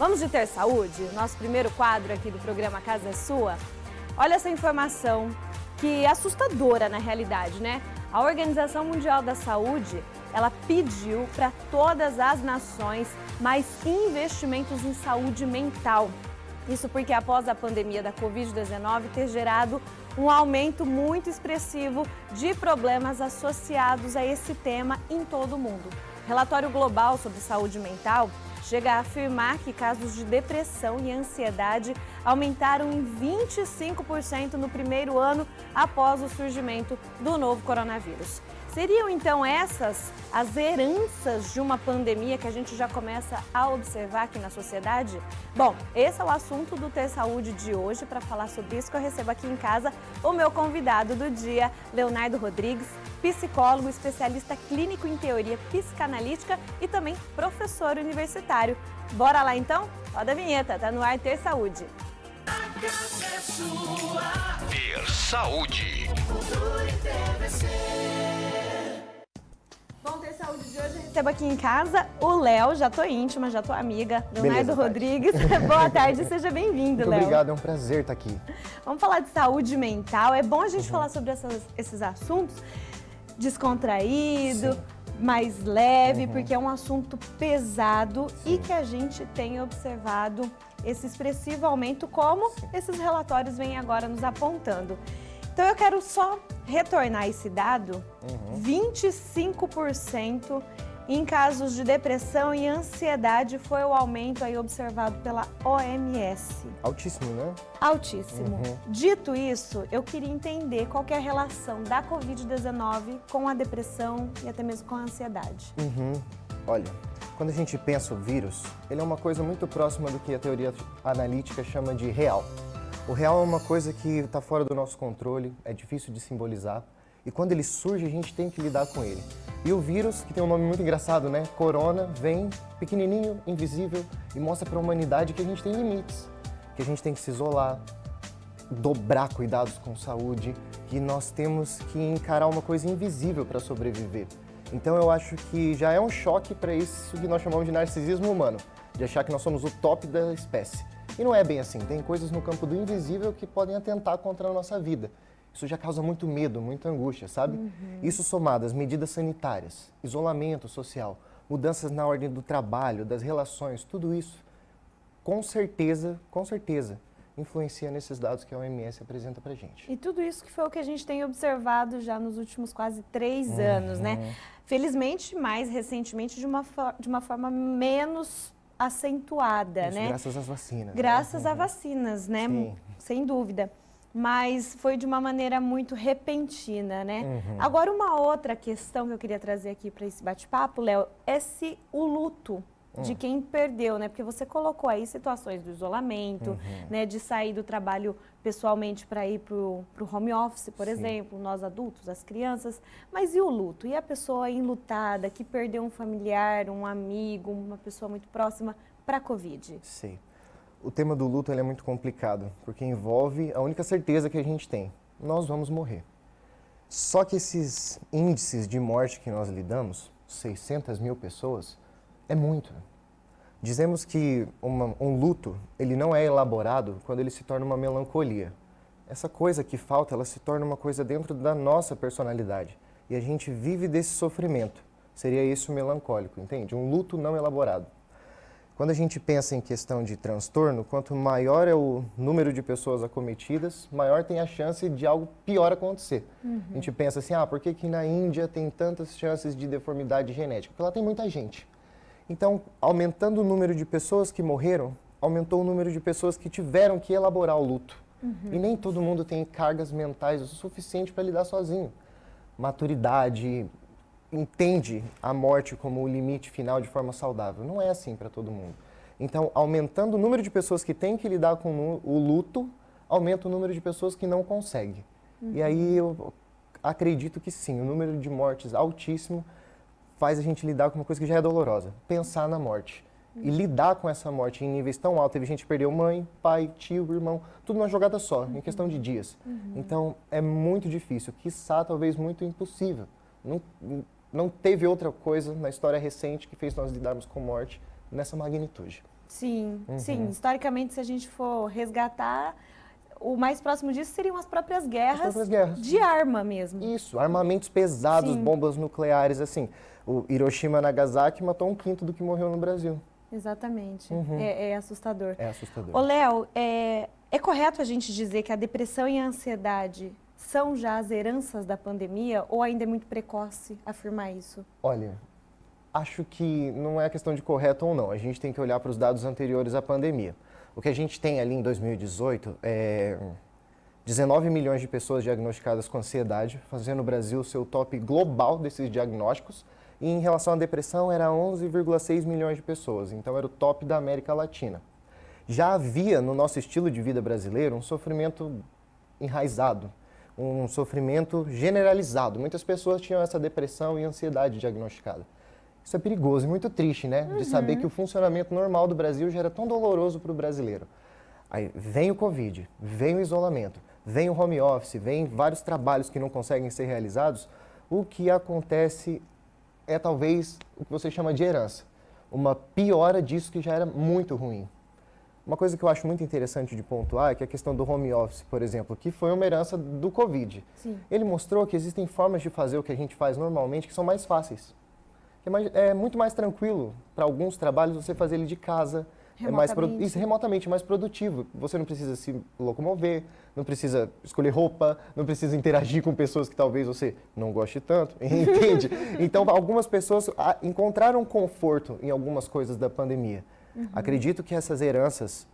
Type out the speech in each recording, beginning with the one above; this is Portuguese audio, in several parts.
Vamos de ter saúde? Nosso primeiro quadro aqui do programa Casa é Sua. Olha essa informação que é assustadora na realidade, né? A Organização Mundial da Saúde, ela pediu para todas as nações mais investimentos em saúde mental. Isso porque após a pandemia da Covid-19 ter gerado um aumento muito expressivo de problemas associados a esse tema em todo o mundo. O relatório global sobre saúde mental chega a afirmar que casos de depressão e ansiedade aumentaram em 25% no primeiro ano após o surgimento do novo coronavírus. Seriam então essas as heranças de uma pandemia que a gente já começa a observar aqui na sociedade? Bom, esse é o assunto do Ter Saúde de hoje. Para falar sobre isso que eu recebo aqui em casa o meu convidado do dia, Leonardo Rodrigues, psicólogo, especialista clínico em teoria psicanalítica e também professor universitário. Bora lá então? Roda a vinheta, tá no ar Ter Saúde. A casa é sua. Ter Saúde. Cultura e TVC. Bom, Ter Saúde de hoje eu recebo aqui em casa o Léo, já tô íntima, já tô amiga, Leonardo Rodrigues. Boa tarde, seja bem-vindo, Léo. Muito obrigado, é um prazer estar aqui. Vamos falar de saúde mental, é bom a gente falar sobre esses assuntos descontraído, mais leve, porque é um assunto pesado e que a gente tem observado esse expressivo aumento, como esses relatórios vêm agora nos apontando. Então eu quero só retornar esse dado, 25% em casos de depressão e ansiedade foi o aumento aí observado pela OMS. Altíssimo, né? Altíssimo. Dito isso, eu queria entender qual que é a relação da Covid-19 com a depressão e até mesmo com a ansiedade. Olha, quando a gente pensa o vírus, ele é uma coisa muito próxima do que a teoria analítica chama de real. O real é uma coisa que está fora do nosso controle, é difícil de simbolizar. E quando ele surge, a gente tem que lidar com ele. E o vírus, que tem um nome muito engraçado, né? Corona, vem pequenininho, invisível e mostra para a humanidade que a gente tem limites. Que a gente tem que se isolar, dobrar cuidados com saúde, que nós temos que encarar uma coisa invisível para sobreviver. Então eu acho que já é um choque para isso que nós chamamos de narcisismo humano, de achar que nós somos o top da espécie. E não é bem assim, tem coisas no campo do invisível que podem atentar contra a nossa vida. Isso já causa muito medo, muita angústia, sabe? Isso somado às medidas sanitárias, isolamento social, mudanças na ordem do trabalho, das relações, tudo isso, com certeza, influencia nesses dados que a OMS apresenta pra gente. E tudo isso que foi o que a gente tem observado já nos últimos quase 3 anos, né? Felizmente, mais recentemente, de uma forma menos acentuada, Isso, né? graças às vacinas. Graças a vacinas, né? Sim. Sem dúvida. Mas foi de uma maneira muito repentina, né? Agora, uma outra questão que eu queria trazer aqui para esse bate-papo, Léo, é se o luto de quem perdeu, né? Porque você colocou aí situações do isolamento, né? De sair do trabalho pessoalmente para ir para o home office, por exemplo, nós adultos, as crianças. Mas e o luto? E a pessoa enlutada que perdeu um familiar, um amigo, uma pessoa muito próxima para a Covid? Sim. O tema do luto ele é muito complicado, porque envolve a única certeza que a gente tem: nós vamos morrer. Só que esses índices de morte que nós lidamos, 600 mil pessoas, é muito. Dizemos que um luto ele não é elaborado quando ele se torna uma melancolia. Essa coisa que falta, ela se torna uma coisa dentro da nossa personalidade. E a gente vive desse sofrimento. Seria isso o melancólico, entende? Um luto não elaborado. Quando a gente pensa em questão de transtorno, quanto maior é o número de pessoas acometidas, maior tem a chance de algo pior acontecer. A gente pensa assim, por que que na Índia tem tantas chances de deformidade genética? Porque lá tem muita gente. Então, aumentando o número de pessoas que morreram, aumentou o número de pessoas que tiveram que elaborar o luto. E nem todo mundo tem cargas mentais o suficiente para lidar sozinho. Maturidade, entende a morte como o limite final de forma saudável. Não é assim para todo mundo. Então, aumentando o número de pessoas que têm que lidar com o luto, aumenta o número de pessoas que não conseguem. E aí eu acredito que sim, o número de mortes altíssimo faz a gente lidar com uma coisa que já é dolorosa, pensar na morte. E lidar com essa morte em níveis tão altos. Teve gente que perdeu mãe, pai, tio, irmão, tudo numa jogada só, em questão de dias. Então, é muito difícil, quiçá talvez muito impossível. Não teve outra coisa na história recente que fez nós lidarmos com morte nessa magnitude. Sim, sim. Historicamente, se a gente for resgatar, o mais próximo disso seriam as próprias guerras, de arma mesmo. Isso, armamentos pesados, Sim. bombas nucleares, assim. O Hiroshima e Nagasaki matou 1/5 do que morreu no Brasil. Exatamente. É assustador. É assustador. Ô, Léo, é correto a gente dizer que a depressão e a ansiedade são já as heranças da pandemia ou ainda é muito precoce afirmar isso? Olha, acho que não é questão de correto ou não. A gente tem que olhar para os dados anteriores à pandemia. O que a gente tem ali em 2018 é 19 milhões de pessoas diagnosticadas com ansiedade, fazendo o Brasil o seu top global desses diagnósticos. E em relação à depressão, era 11,6 milhões de pessoas. Então, era o top da América Latina. Já havia no nosso estilo de vida brasileiro um sofrimento enraizado, um sofrimento generalizado. Muitas pessoas tinham essa depressão e ansiedade diagnosticada. Isso é perigoso e muito triste, né? De saber que o funcionamento normal do Brasil já era tão doloroso para o brasileiro. Aí vem o Covid, vem o isolamento, vem o home office, vem vários trabalhos que não conseguem ser realizados. O que acontece é talvez o que você chama de herança. Uma piora disso que já era muito ruim. Uma coisa que eu acho muito interessante de pontuar é que a questão do home office, por exemplo, que foi uma herança do Covid. Sim. Ele mostrou que existem formas de fazer o que a gente faz normalmente que são mais fáceis. É muito mais tranquilo para alguns trabalhos você fazer ele de casa. Remotamente. Remotamente, mais produtivo. Você não precisa se locomover, não precisa escolher roupa, não precisa interagir com pessoas que talvez você não goste tanto, entende? Então, algumas pessoas encontraram conforto em algumas coisas da pandemia. Acredito que essas heranças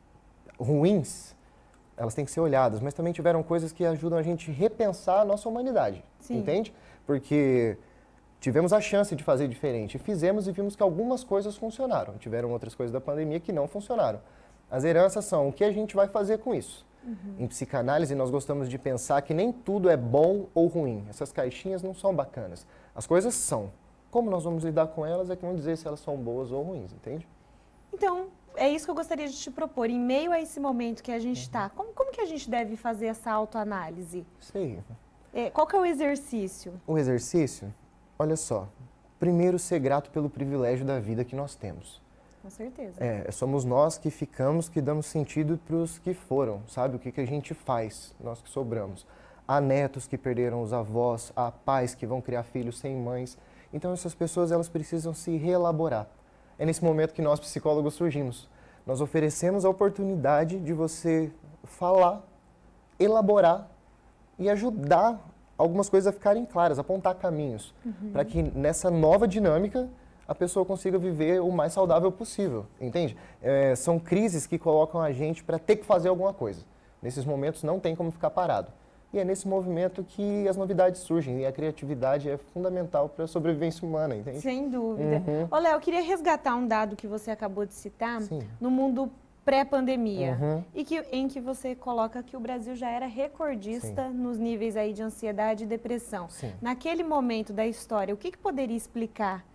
ruins, elas têm que ser olhadas, mas também tiveram coisas que ajudam a gente a repensar a nossa humanidade, Sim. entende? Porque tivemos a chance de fazer diferente, fizemos e vimos que algumas coisas funcionaram. Tiveram outras coisas da pandemia que não funcionaram. As heranças são o que a gente vai fazer com isso. Em psicanálise, nós gostamos de pensar que nem tudo é bom ou ruim. Essas caixinhas não são bacanas. As coisas são. Como nós vamos lidar com elas é que vão dizer se elas são boas ou ruins, entende? Então, é isso que eu gostaria de te propor. Em meio a esse momento que a gente está, como que a gente deve fazer essa autoanálise? Sei. Qual que é o exercício? O exercício? Olha só, primeiro ser grato pelo privilégio da vida que nós temos. Com certeza. Somos nós que ficamos, que damos sentido para os que foram, sabe? O que a gente faz, nós que sobramos. Há netos que perderam os avós, há pais que vão criar filhos sem mães. Então essas pessoas, elas precisam se reelaborar. É nesse momento que nós, psicólogos, surgimos. Nós oferecemos a oportunidade de você falar, elaborar e ajudar algumas coisas a ficarem claras, apontar caminhos, para que nessa nova dinâmica a pessoa consiga viver o mais saudável possível, entende? São crises que colocam a gente para ter que fazer alguma coisa. Nesses momentos não tem como ficar parado. E é nesse movimento que as novidades surgem e a criatividade é fundamental para a sobrevivência humana, entende? Sem dúvida. Ô, Léo, eu queria resgatar um dado que você acabou de citar. Sim. No mundo pré-pandemia, em que você coloca que o Brasil já era recordista nos níveis aí de ansiedade e depressão. Sim. Naquele momento da história, o que poderia explicar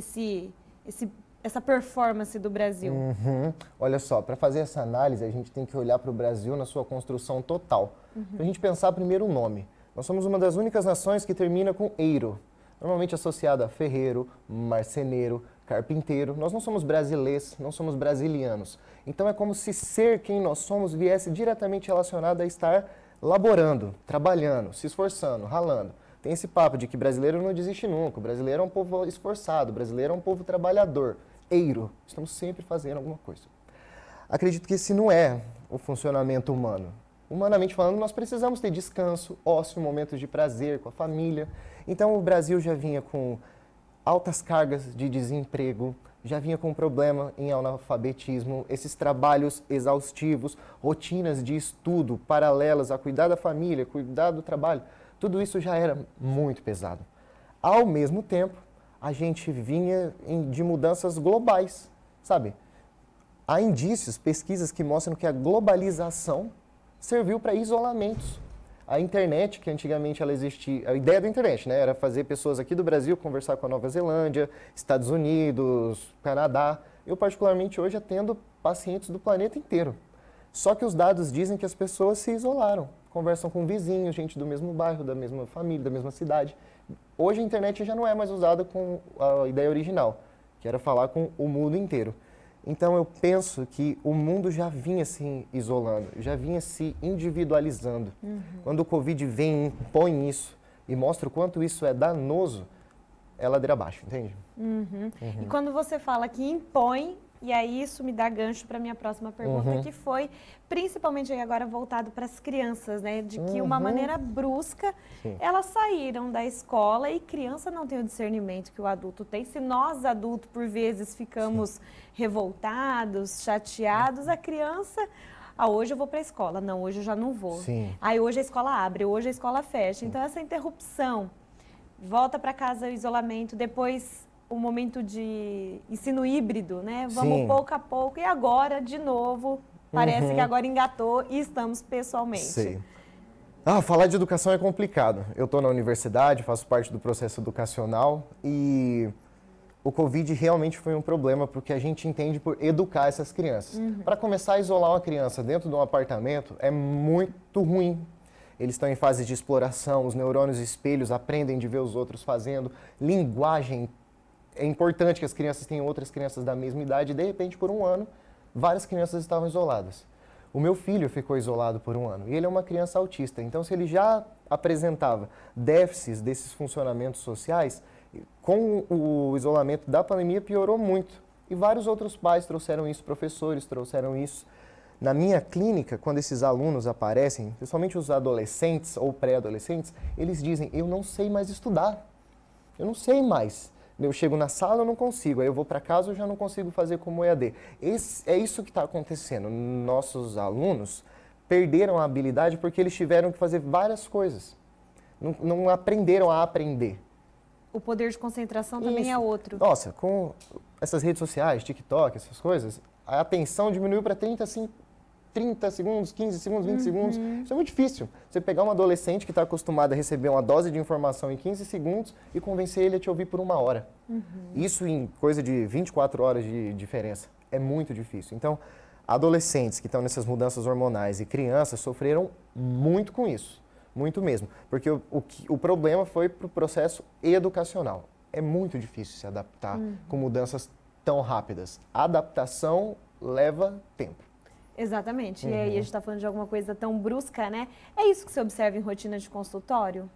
essa performance do Brasil? Olha só, para fazer essa análise, a gente tem que olhar para o Brasil na sua construção total. Para a gente pensar primeiro o nome. Nós somos uma das únicas nações que termina com eiro, normalmente associada a ferreiro, marceneiro, carpinteiro. Nós não somos brasileiros, não somos brasilianos. Então é como se ser quem nós somos viesse diretamente relacionado a estar laborando, trabalhando, se esforçando, ralando. Tem esse papo de que brasileiro não desiste nunca, o brasileiro é um povo esforçado, o brasileiro é um povo trabalhador. Eiro, estamos sempre fazendo alguma coisa. Acredito que esse não é o funcionamento humano. Humanamente falando, nós precisamos ter descanso, ócio, momentos de prazer com a família. Então o Brasil já vinha com altas cargas de desemprego, já vinha com problema em analfabetismo, esses trabalhos exaustivos, rotinas de estudo paralelas a cuidar da família, cuidar do trabalho, tudo isso já era muito pesado. Ao mesmo tempo, a gente vinha de mudanças globais, sabe? Há indícios, pesquisas que mostram que a globalização serviu para isolamentos. A internet, que antigamente ela existia, a ideia da internet, né, era fazer pessoas aqui do Brasil conversar com a Nova Zelândia, Estados Unidos, Canadá. Eu particularmente hoje atendo pacientes do planeta inteiro. Só que os dados dizem que as pessoas se isolaram, conversam com vizinhos, gente do mesmo bairro, da mesma família, da mesma cidade. Hoje a internet já não é mais usada com a ideia original, que era falar com o mundo inteiro. Então eu penso que o mundo já vinha se isolando, já vinha se individualizando. Quando o Covid vem, impõe isso e mostra o quanto isso é danoso, é ladeira abaixo, entende? E quando você fala que impõe, e aí isso me dá gancho para minha próxima pergunta, que foi principalmente aí agora voltado para as crianças, né? De que uma maneira brusca, elas saíram da escola e criança não tem o discernimento que o adulto tem. Se nós adultos, por vezes, ficamos revoltados, chateados, a criança... Ah, hoje eu vou para a escola. Não, hoje eu já não vou. Aí hoje a escola abre, hoje a escola fecha. Então essa interrupção, volta para casa o isolamento, depois... o momento de ensino híbrido, né? Vamos pouco a pouco e agora, de novo, parece que agora engatou e estamos pessoalmente. Sei. Falar de educação é complicado. Eu estou na universidade, faço parte do processo educacional e o Covid realmente foi um problema porque a gente entende por educar essas crianças. Para começar a isolar uma criança dentro de um apartamento é muito ruim. Eles estão em fase de exploração, os neurônios espelhos aprendem de ver os outros fazendo, linguagem. É importante que as crianças tenham outras crianças da mesma idade e, de repente, por um ano, várias crianças estavam isoladas. O meu filho ficou isolado por um ano e ele é uma criança autista. Então, se ele já apresentava déficits desses funcionamentos sociais, com o isolamento da pandemia piorou muito. E vários outros pais trouxeram isso, professores trouxeram isso. Na minha clínica, quando esses alunos aparecem, principalmente os adolescentes ou pré-adolescentes, eles dizem, eu não sei mais estudar, eu não sei mais. Eu chego na sala, eu não consigo. Aí eu vou para casa, eu já não consigo fazer como EAD. É isso que está acontecendo. Nossos alunos perderam a habilidade porque eles tiveram que fazer várias coisas. Não aprenderam a aprender. O poder de concentração também é outro. Nossa, com essas redes sociais, TikTok, essas coisas, a atenção diminuiu para 30 segundos, 15 segundos, 20 segundos. Isso é muito difícil. Você pegar um adolescente que está acostumado a receber uma dose de informação em 15 segundos e convencer ele a te ouvir por 1 hora. Isso em coisa de 24 horas de diferença. É muito difícil. Então, adolescentes que estão nessas mudanças hormonais e crianças sofreram muito com isso. Muito mesmo. Porque o problema foi para o processo educacional. É muito difícil se adaptar com mudanças tão rápidas. A adaptação leva tempo. Exatamente. E aí a gente está falando de alguma coisa tão brusca, né? É isso que você observa em rotina de consultório?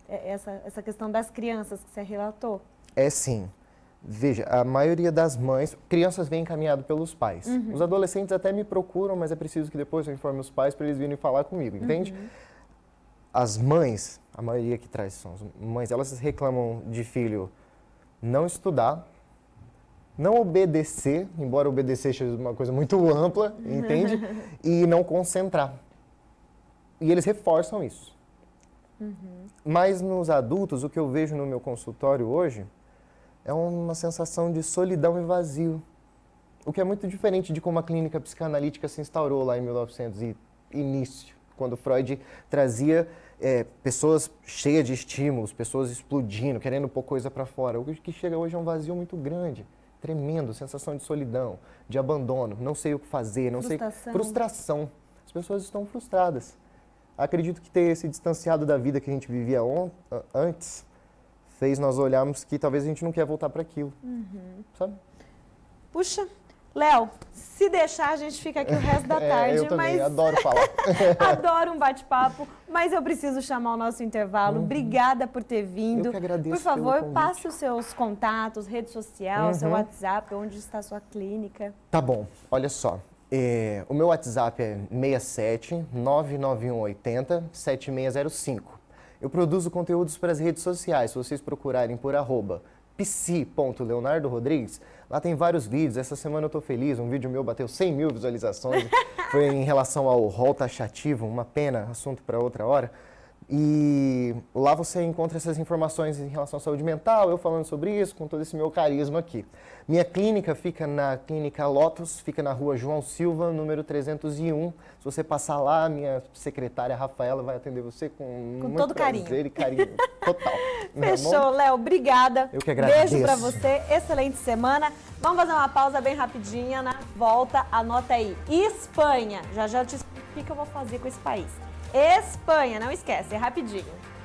Essa questão das crianças que você relatou? É sim. Veja, a maioria das mães, crianças vêm encaminhado pelos pais. Os adolescentes até me procuram, mas é preciso que depois eu informe os pais para eles virem falar comigo, entende? As mães, a maioria que traz são as mães, elas reclamam de filho não estudar, não obedecer, embora obedecer seja uma coisa muito ampla, entende? E não concentrar. E eles reforçam isso. Mas nos adultos, o que eu vejo no meu consultório hoje é uma sensação de solidão e vazio. O que é muito diferente de como a clínica psicanalítica se instaurou lá em 1900 e início, quando Freud trazia pessoas cheias de estímulos, pessoas explodindo, querendo pôr coisa para fora. O que chega hoje é um vazio muito grande. Tremendo, sensação de solidão, de abandono, não sei o que fazer, não sei... Frustração. As pessoas estão frustradas. Acredito que ter se distanciado da vida que a gente vivia antes fez nós olharmos que talvez a gente não quer voltar para aquilo, sabe? Puxa, Léo, se deixar a gente fica aqui o resto da tarde. Eu também adoro falar. Adoro um bate-papo, mas eu preciso chamar o nosso intervalo. Obrigada por ter vindo. Eu que agradeço. Por favor, passe os seus contatos, rede social, seu WhatsApp, onde está a sua clínica. Tá bom, olha só. O meu WhatsApp é 67 99180 7605. Eu produzo conteúdos para as redes sociais. Se vocês procurarem por @psi.leonardo.rodrigues, lá tem vários vídeos. Essa semana eu tô feliz, um vídeo meu bateu 100 mil visualizações. Foi em relação ao rol taxativo, uma pena, assunto para outra hora. E lá você encontra essas informações em relação à saúde mental, eu falando sobre isso, com todo esse meu carisma aqui. Minha clínica fica na Clínica Lotus, fica na rua João Silva, número 301. Se você passar lá, minha secretária Rafaela vai atender você com muito todo prazer carinho. E carinho total. Fechou, Léo, obrigada. Eu que agradeço. Beijo pra você, excelente semana. Vamos fazer uma pausa bem rapidinha, na volta, anota aí. Espanha, já te explico o que eu vou fazer com esse país. Espanha, não esquece, é rapidinho.